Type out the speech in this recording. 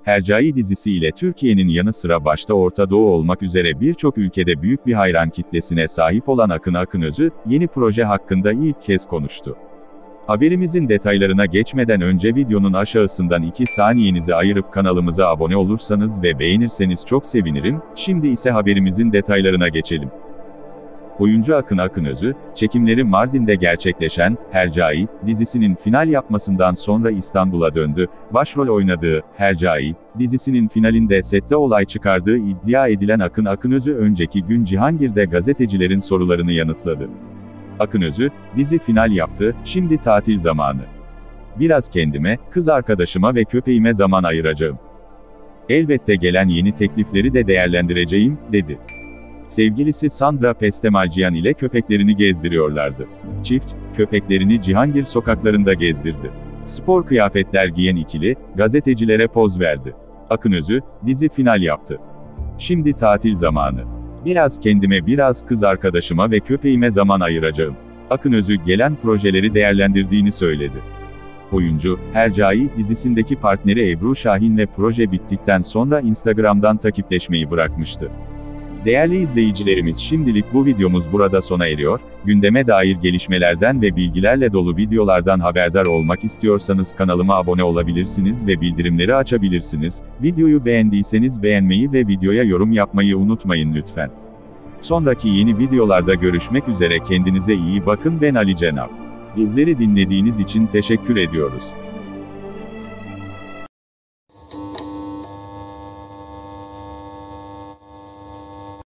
Hercai dizisi ile Türkiye'nin yanı sıra başta Orta Doğu olmak üzere birçok ülkede büyük bir hayran kitlesine sahip olan Akın Akınözü, yeni proje hakkında ilk kez konuştu. Haberimizin detaylarına geçmeden önce videonun aşağısından 2 saniyenizi ayırıp kanalımıza abone olursanız ve beğenirseniz çok sevinirim. Şimdi ise haberimizin detaylarına geçelim. Oyuncu Akın Akınözü, çekimleri Mardin'de gerçekleşen Hercai dizisinin final yapmasından sonra İstanbul'a döndü. Başrol oynadığı Hercai dizisinin finalinde sette olay çıkardığı iddia edilen Akın Akınözü önceki gün Cihangir'de gazetecilerin sorularını yanıtladı. Akınözü, dizi final yaptı, şimdi tatil zamanı. Biraz kendime, kız arkadaşıma ve köpeğime zaman ayıracağım. Elbette gelen yeni teklifleri de değerlendireceğim, dedi. Sevgilisi Sandra Pestemalciyan ile köpeklerini gezdiriyorlardı. Çift, köpeklerini Cihangir sokaklarında gezdirdi. Spor kıyafetler giyen ikili, gazetecilere poz verdi. Akınözü, dizi final yaptı. Şimdi tatil zamanı. Biraz kendime, biraz kız arkadaşıma ve köpeğime zaman ayıracağım. Akınözü gelen projeleri değerlendirdiğini söyledi. Oyuncu, Hercai dizisindeki partneri Ebru Şahin'le proje bittikten sonra Instagram'dan takipleşmeyi bırakmıştı. Değerli izleyicilerimiz, şimdilik bu videomuz burada sona eriyor. Gündeme dair gelişmelerden ve bilgilerle dolu videolardan haberdar olmak istiyorsanız kanalıma abone olabilirsiniz ve bildirimleri açabilirsiniz. Videoyu beğendiyseniz beğenmeyi ve videoya yorum yapmayı unutmayın lütfen. Sonraki yeni videolarda görüşmek üzere, kendinize iyi bakın. Ben Ali Cenap. Bizleri dinlediğiniz için teşekkür ediyoruz.